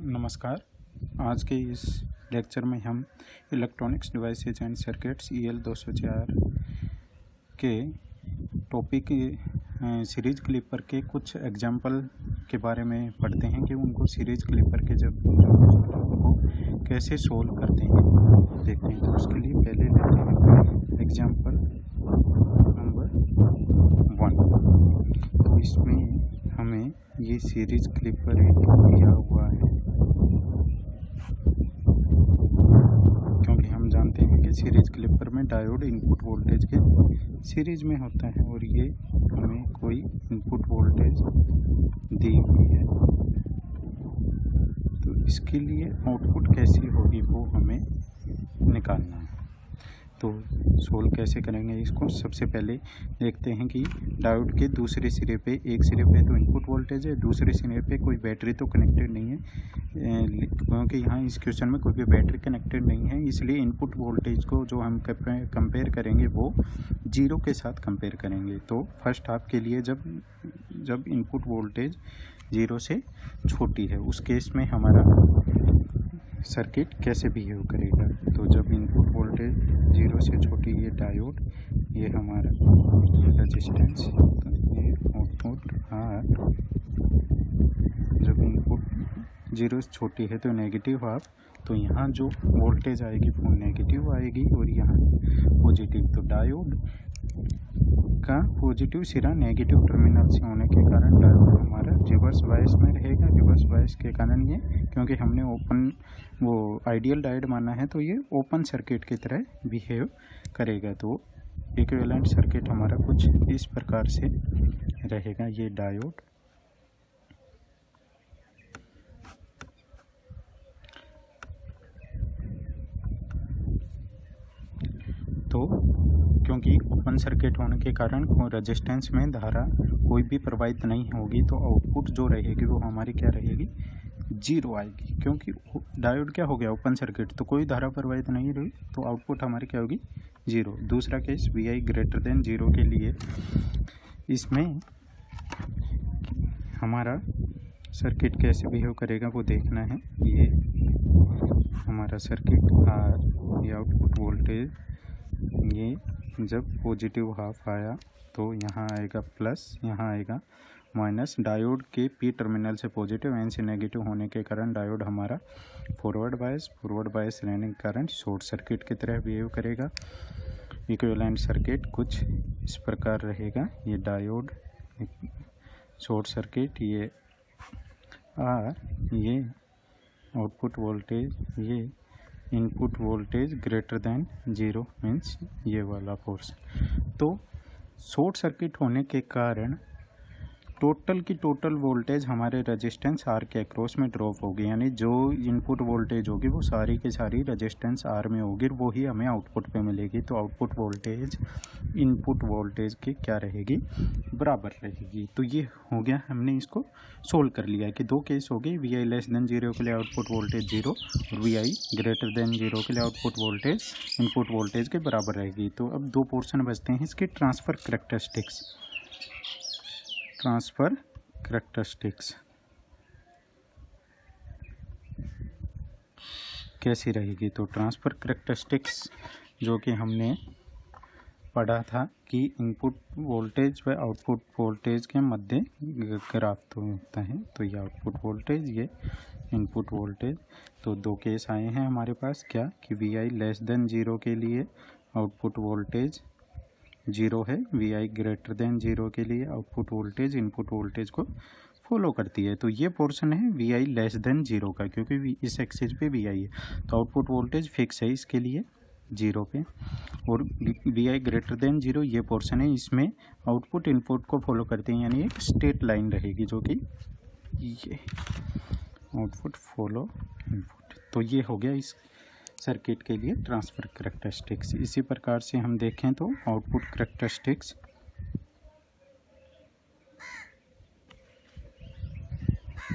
नमस्कार। आज के इस लेक्चर में हम electronics devices and circuits EL 204 के टॉपिक सीरीज क्लिपर के कुछ एग्जाम्पल के बारे में पढ़ते हैं कि उनको सीरीज क्लिपर के जब को कैसे सोल्व करते हैं देखते हैं। तो उसके लिए पहले लेते हैं एग्जाम्पल नंबर 1। तो इसमें हमें ये सीरीज क्लिपर दिया हुआ है, क्योंकि हम जानते हैं कि सीरीज क्लिपर में डायोड इनपुट वोल्टेज के सीरीज में होता है और ये हमें कोई इनपुट वोल्टेज दी हुई है। तो इसके लिए आउटपुट कैसी होगी वो हमें निकालना है। तो सोल्व कैसे करेंगे इसको, सबसे पहले देखते हैं कि डायोड के दूसरे सिरे पे, एक सिरे पे तो इनपुट वोल्टेज है, दूसरे सिरे पे कोई बैटरी तो कनेक्टेड नहीं है, क्योंकि यहाँ इस क्वेश्चन में कोई भी बैटरी कनेक्टेड नहीं है। इसलिए इनपुट वोल्टेज को जो हम कंपेयर करेंगे वो जीरो के साथ कंपेयर करेंगे। तो फर्स्ट हाफ के लिए जब इनपुट वोल्टेज जीरो से छोटी है उस केस में हमारा सर्किट कैसे बिहेव करेगा। तो जब इनपुट वोल्टेज जीरो से छोटी, ये डायोड, ये हमारा रेजिस्टेंस, तो ये आउटपुट R। जब इनपुट जीरो से छोटी है तो नेगेटिव हाफ, तो यहाँ जो वोल्टेज आएगी वो नेगेटिव आएगी और यहाँ पॉजिटिव। तो डायोड का पॉजिटिव सिरा नेगेटिव टर्मिनल से होने के कारण डायोड हमारा रिवर्स बायस में रहेगा। रिवर्स बायस के कारण ये, क्योंकि हमने ओपन वो आइडियल डायोड माना है, तो ये ओपन सर्किट की तरह बिहेव करेगा। तो इक्विवेलेंट सर्किट हमारा कुछ इस प्रकार से रहेगा। ये डायोड, तो क्योंकि ओपन सर्किट होने के कारण रेजिस्टेंस में धारा कोई भी प्रवाहित नहीं होगी, तो आउटपुट जो रहेगी वो हमारी क्या रहेगी, जीरो आएगी। क्योंकि डायोड क्या हो गया, ओपन सर्किट, तो कोई धारा प्रवाहित नहीं रही, तो आउटपुट हमारी क्या होगी, जीरो। दूसरा case VI greater than zero के लिए, इसमें हमारा सर्किट कैसे बिहेव करेगा वो देखना है। ये हमारा सर्किट R, ये आउटपुट वोल्टेज, ये जब पॉजिटिव हाफ आया तो यहाँ आएगा प्लस, यहाँ आएगा माइनस। डायोड के P टर्मिनल से पॉजिटिव, N से नेगेटिव होने के कारण डायोड हमारा फॉरवर्ड बायस रहने के कारण शॉर्ट सर्किट की तरह बिहेव करेगा। इक्विवेलेंट सर्किट कुछ इस प्रकार रहेगा। ये डायोड शॉर्ट सर्किट, ये R, ये आउटपुट वोल्टेज, ये input voltage greater than zero, means ये वाला पोर्शन। तो शॉर्ट सर्किट होने के कारण टोटल की टोटल वोल्टेज हमारे रेजिस्टेंस R के अक्रॉस में ड्रॉप होगी, यानी जो इनपुट वोल्टेज होगी वो सारी की सारी रेजिस्टेंस R में होगी, वो ही हमें आउटपुट पे मिलेगी। तो आउटपुट वोल्टेज इनपुट वोल्टेज की क्या रहेगी, बराबर रहेगी। तो ये हो गया, हमने इसको सोल्व कर लिया कि दो केस हो गए। VI लेस देन जीरो के लिए आउटपुट वोल्टेज जीरो और VI ग्रेटर देन जीरो के लिए आउटपुट वोल्टेज इनपुट वोल्टेज के बराबर रहेगी। तो अब दो पोर्शन बचते हैं इसके, ट्रांसफ़र करैक्टरिस्टिक्स कैसी रहेगी। तो ट्रांसफ़र करैक्टरिस्टिक्स जो कि हमने पढ़ा था कि इनपुट वोल्टेज व आउटपुट वोल्टेज के मध्य ग्राफ तो होता है। तो ये आउटपुट वोल्टेज, ये इनपुट वोल्टेज। तो दो केस आए हैं हमारे पास, क्या कि VI लेस देन जीरो के लिए आउटपुट वोल्टेज जीरो है, VI ग्रेटर देन जीरो के लिए आउटपुट वोल्टेज इनपुट वोल्टेज को फॉलो करती है। तो ये पोर्शन है VI लेस देन जीरो का, क्योंकि इस एक्सिस पे VI है, तो आउटपुट वोल्टेज फिक्स है इसके लिए जीरो पे। और VI ग्रेटर देन जीरो ये पोर्शन है, इसमें आउटपुट इनपुट को फॉलो करते हैं, यानी एक स्ट्रेट लाइन रहेगी जो कि ये आउटपुट फॉलो इनपुट। तो ये हो गया इस सर्किट के लिए ट्रांसफ़र करैक्टरिस्टिक्स। इसी प्रकार से हम देखें तो आउटपुट करैक्टरिस्टिक्स,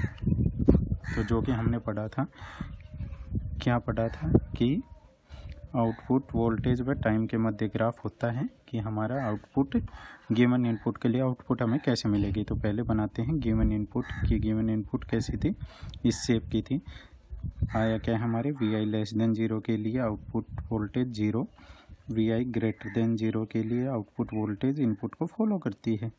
तो जो कि हमने पढ़ा था, क्या पढ़ा था कि आउटपुट वोल्टेज व टाइम के मध्य ग्राफ होता है कि हमारा आउटपुट गिवन इनपुट के लिए आउटपुट हमें कैसे मिलेगी। तो पहले बनाते हैं गिवन इनपुट की। गिवन इनपुट कैसी थी, इस शेप की थी। आया क्या हमारे Vi लेस देन 0 के लिए output voltage 0, Vi greater than 0 के लिए आउटपुट वोल्टेज इनपुट को फॉलो करती है,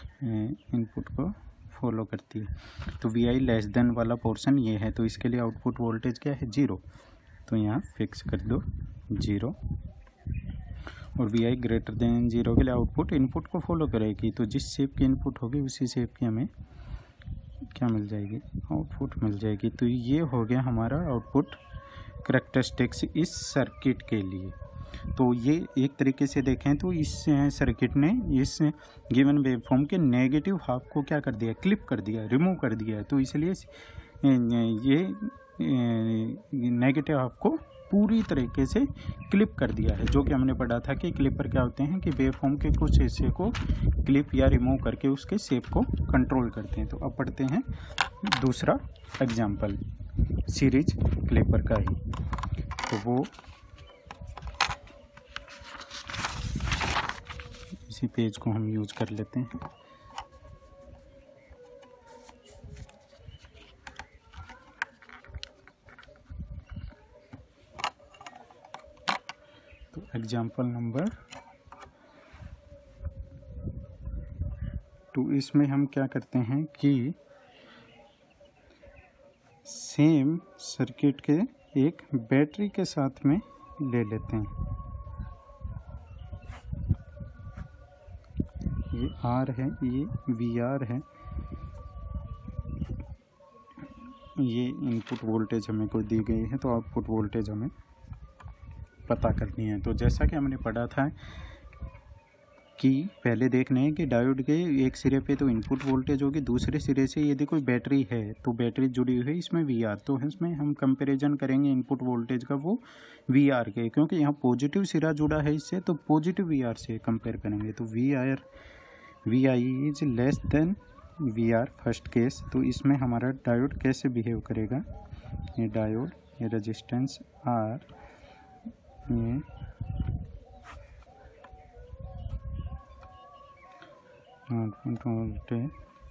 तो Vi लेस देन वाला पोर्शन ये है, तो इसके लिए आउटपुट वोल्टेज क्या है 0, तो यहाँ फिक्स कर दो 0। और Vi ग्रेटर देन 0 के लिए आउटपुट इनपुट को फॉलो करेगी, तो जिस शेप की इनपुट होगी उसी शेप की हमें क्या मिल जाएगी, आउटपुट मिल जाएगी। तो ये हो गया हमारा आउटपुट करैक्टरिस्टिक्स इस सर्किट के लिए। तो ये एक तरीके से देखें तो इस सर्किट ने इस गिवन वेवफॉर्म के नेगेटिव हाफ को क्या कर दिया, क्लिप कर दिया, रिमूव कर दिया। तो इसलिए ये नेगेटिव हाफ को पूरी तरीके से क्लिप कर दिया है। जो कि हमने पढ़ा था कि क्लिपर क्या होते हैं कि वेवफॉर्म के कुछ हिस्से को क्लिप या रिमूव करके उसके शेप को कंट्रोल करते हैं। तो अब पढ़ते हैं दूसरा एग्जाम्पल सीरीज क्लिपर का ही। तो वो इसी पेज को हम यूज कर लेते हैं। तो एग्जाम्पल नंबर 2, इसमें हम क्या करते हैं कि सेम सर्किट के एक बैटरी के साथ में ले लेते हैं। ये R है, ये VR है, ये इनपुट वोल्टेज हमें कोई दी गई है, तो आउटपुट वोल्टेज हमें पता करनी है। तो जैसा कि हमने पढ़ा था कि पहले देखना है कि डायोड के एक सिरे पे तो इनपुट वोल्टेज होगी, दूसरे सिरे से यदि कोई बैटरी है तो बैटरी जुड़ी हुई है इसमें VR, तो इसमें हम कंपैरिजन करेंगे इनपुट वोल्टेज का वो VR के, क्योंकि यहाँ पॉजिटिव सिरा जुड़ा है इससे, तो पॉजिटिव VR से कंपेयर करेंगे। तो Vi is less than VR first case. तो इसमें हमारा डायोड कैसे बिहेव करेगा, ये डायोड, ये रेजिस्टेंस R, ये वोल्टेज,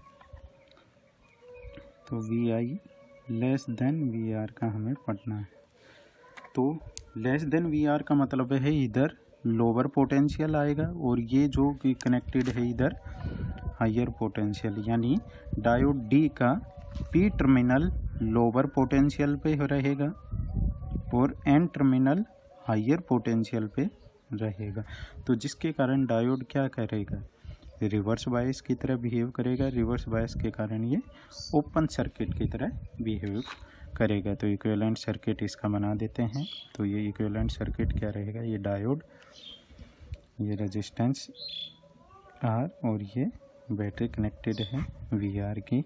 तो Vi लेस देन VR का हमें पढ़ना है। तो लेस देन VR का मतलब है इधर लोअर पोटेंशियल आएगा और ये जो कि कनेक्टेड है इधर हायर पोटेंशियल, यानी डायोड D का P टर्मिनल लोअर पोटेंशियल पे रहेगा और N टर्मिनल हायर पोटेंशियल पे रहेगा। तो जिसके कारण डायोड क्या करेगा, रिवर्स बायस की तरह बिहेव करेगा। रिवर्स बायस के कारण ये ओपन सर्किट की तरह बिहेव करेगा। तो इक्विवेलेंट सर्किट इसका बना देते हैं। तो ये इक्विवेलेंट सर्किट क्या रहेगा, ये डायोड, ये रेजिस्टेंस R और ये बैटरी कनेक्टेड है VR की।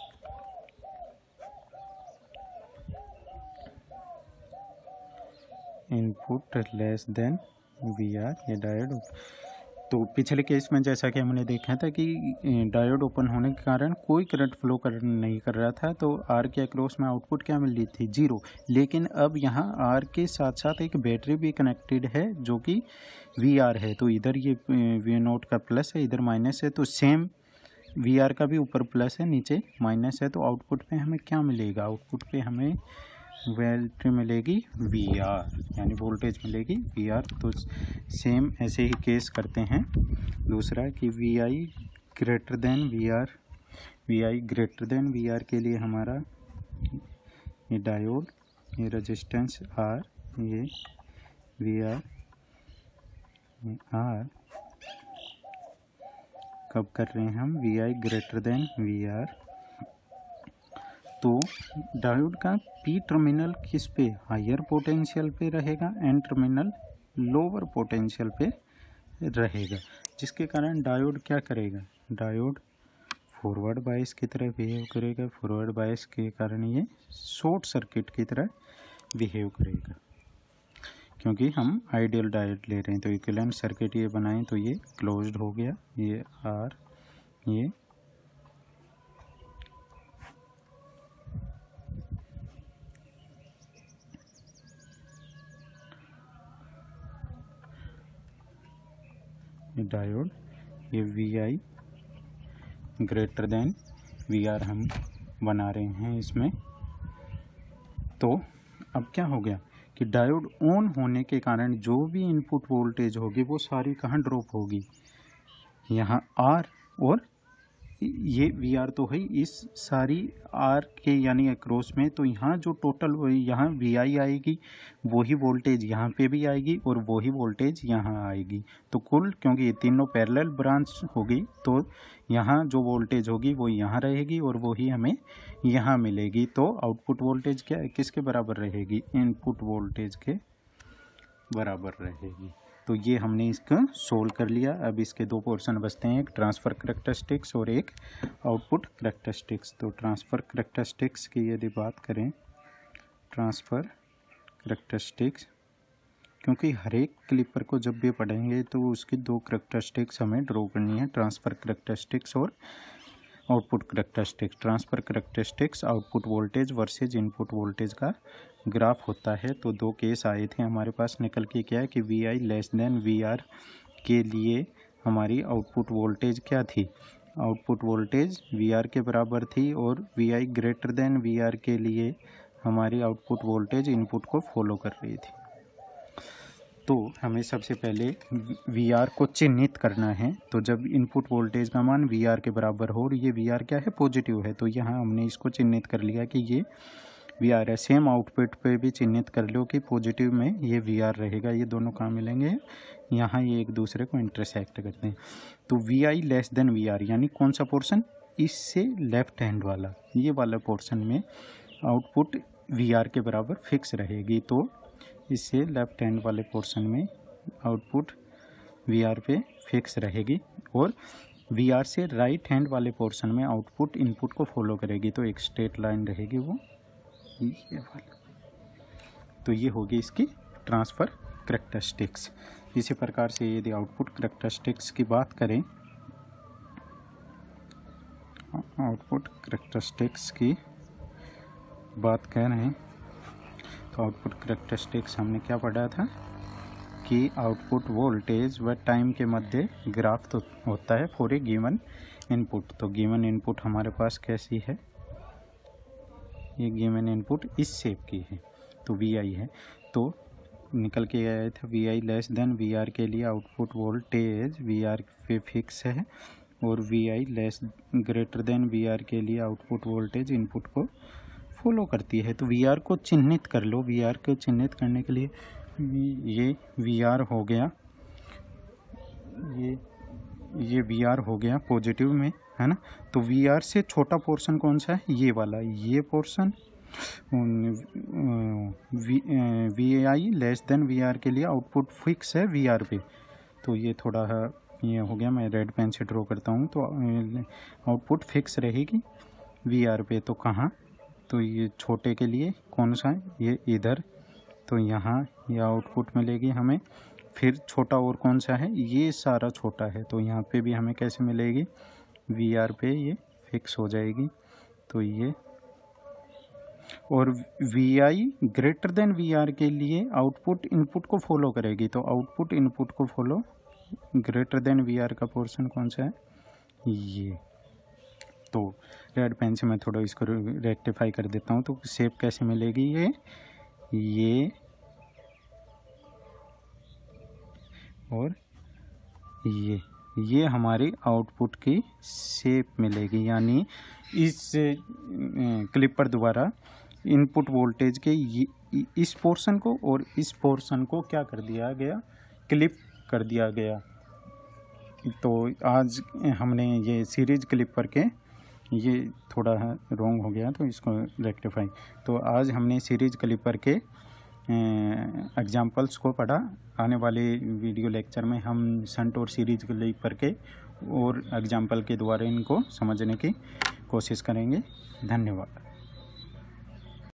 इनपुट लेस देन VR, ये डायोड। तो पिछले केस में जैसा कि हमने देखा था कि डायोड ओपन होने के कारण कोई करंट फ्लो नहीं कर रहा था, तो R के अक्रॉस में आउटपुट क्या मिल रही थी, 0। लेकिन अब यहाँ R के साथ साथ एक बैटरी भी कनेक्टेड है जो कि VR है। तो इधर ये V0 का प्लस है, इधर माइनस है, तो सेम VR का भी ऊपर प्लस है, नीचे माइनस है। तो आउटपुट पे हमें क्या मिलेगा, आउटपुट पे हमें वैल्यू मिलेगी VR, यानी वोल्टेज मिलेगी VR। तो सेम ऐसे ही केस करते हैं दूसरा कि Vi greater than VR, Vi greater than VR के लिए हमारा ये डायोड, ये रेजिस्टेंस R, ये VR, ये R कब कर रहे हैं हम, Vi ग्रेटर देन VR। तो डायोड का P टर्मिनल किस पे, हायर पोटेंशियल पे रहेगा, N टर्मिनल लोअर पोटेंशियल पे रहेगा, जिसके कारण डायोड क्या करेगा, डायोड फॉरवर्ड बायस की तरह बिहेव करेगा। फॉरवर्ड बायस के कारण ये शॉर्ट सर्किट की तरह बिहेव करेगा, क्योंकि हम आइडियल डायोड ले रहे हैं। तो इक्विवेलेंट सर्किट ये बनाएं तो ये क्लोज्ड हो गया, ये R, ये डायोड, ये V I greater than V R हम बना रहे हैं इसमें। तो अब क्या हो गया कि डायोड ऑन होने के कारण जो भी इनपुट वोल्टेज होगी वो सारी कहाँ ड्रॉप होगी, यहाँ आर, और ये वी आर तो है इस सारी आर के यानी अक्रॉस में, तो यहाँ जो टोटल यहाँ वी आई आएगी, वही वोल्टेज यहाँ पे भी आएगी और वही वोल्टेज यहाँ आएगी। तो कुल, क्योंकि ये तीनों पैरेलल ब्रांच होगी, तो यहाँ जो वोल्टेज होगी वो यहाँ रहेगी और वही हमें यहाँ मिलेगी। तो आउटपुट वोल्टेज क्या किसके बराबर रहेगी, इनपुट वोल्टेज के बराबर रहेगी। तो ये हमने इसका सोल्व कर लिया। अब इसके दो पोर्शन बचते हैं, एक ट्रांसफ़र करैक्टरिस्टिक्स और एक आउटपुट करैक्टरिस्टिक्स। तो ट्रांसफ़र करैक्टरिस्टिक्स की यदि बात करें, ट्रांसफ़र करैक्टरिस्टिक्स, क्योंकि हर एक क्लिपर को जब भी पढ़ेंगे तो उसकी दो करैक्टरिस्टिक्स हमें ड्रॉ करनी है, ट्रांसफ़र करैक्टरिस्टिक्स और output characteristics. Transfer characteristics output voltage versus input voltage का ग्राफ होता है। तो दो केस आए थे हमारे पास निकल के, क्या है कि V I less than V R के लिए हमारी आउटपुट वोल्टेज क्या थी, आउटपुट वोल्टेज वी आर के बराबर थी, और V I greater than V R के लिए हमारी आउटपुट वोल्टेज इनपुट को फॉलो कर रही थी। तो हमें सबसे पहले वी आर को चिन्हित करना है। तो जब इनपुट वोल्टेज का मान वी आर के बराबर हो और ये वी आर क्या है, पॉजिटिव है, तो यहाँ हमने इसको चिन्हित कर लिया कि ये वी आर है। सेम आउटपुट पे भी चिन्हित कर लो कि पॉजिटिव में ये वी आर रहेगा। ये दोनों कहाँ मिलेंगे, यहाँ ये एक दूसरे को इंटरसेक्ट करते हैं। तो V I less than V R यानी कौन सा पोर्शन, इससे लेफ्ट हैंड वाला, ये वाला पोर्शन में आउटपुट वी आर के बराबर फिक्स रहेगी। तो इससे लेफ्ट हैंड वाले पोर्शन में आउटपुट वी आर पे फिक्स रहेगी, और वी आर से राइट हैंड वाले पोर्शन में आउटपुट इनपुट को फॉलो करेगी। तो एक स्ट्रेट लाइन रहेगी वो ये वाली। तो ये होगी इसकी ट्रांसफ़र करैक्टरिस्टिक्स। इसी प्रकार से यदि आउटपुट करैक्टरिस्टिक्स की बात करें, आउटपुट करैक्टरिस्टिक्स की बात कर रहे हैं, तो आउटपुट करैक्टरिस्टिक्स हमने क्या पढ़ा था कि आउटपुट वोल्टेज व टाइम के मध्य ग्राफ तो होता है फॉर ए गिवन इनपुट। तो गिवन इनपुट हमारे पास कैसी है, ये गिवन इनपुट इस शेप की है, तो वी आई है। तो निकल के आया था V I less than V R के लिए आउटपुट वोल्टेज वी आर पे फिक्स है, और V I less greater than V R के लिए आउटपुट वोल्टेज इनपुट को फॉलो करती है। तो वी आर को चिन्हित कर लो। वी आर को चिन्हित करने के लिए ये वी आर हो गया, ये वी आर हो गया पॉजिटिव में, है ना। तो वी आर से छोटा पोर्शन कौन सा है, ये वाला, ये portion V I less than V R के लिए आउटपुट फिक्स है वी आर पे। तो ये थोड़ा ये हो गया, मैं रेड पेन से ड्रॉ करता हूँ। तो आउटपुट फिक्स रहेगी वी आर पे। तो कहाँ, तो ये छोटे के लिए कौन सा है, ये इधर, तो यहाँ ये आउटपुट मिलेगी हमें। फिर छोटा और कौन सा है, ये सारा छोटा है, तो यहाँ पे भी हमें कैसे मिलेगी, वी आर पे ये फिक्स हो जाएगी। तो ये, और V I greater than V R के लिए आउटपुट इनपुट को फॉलो करेगी। तो आउटपुट इनपुट को follow, greater than V R का पोर्शन कौन सा है, ये। तो रेड पेन से मैं थोड़ा इसको रेक्टिफाई कर देता हूँ। तो शेप कैसे मिलेगी, ये और ये हमारी आउटपुट की शेप मिलेगी। यानी इस क्लिपर द्वारा इनपुट वोल्टेज के इस पोर्शन को और इस पोर्शन को क्या कर दिया गया, क्लिप कर दिया गया। तो आज हमने ये सीरीज क्लिपर के, ये थोड़ा रॉन्ग हो गया तो इसको रेक्टिफाई। तो आज हमने सीरीज क्लिपर के एग्जाम्पल्स को पढ़ा। आने वाले वीडियो लेक्चर में हम शंट और सीरीज क्लिपर के और एग्जाम्पल के द्वारा इनको समझने की कोशिश करेंगे। धन्यवाद।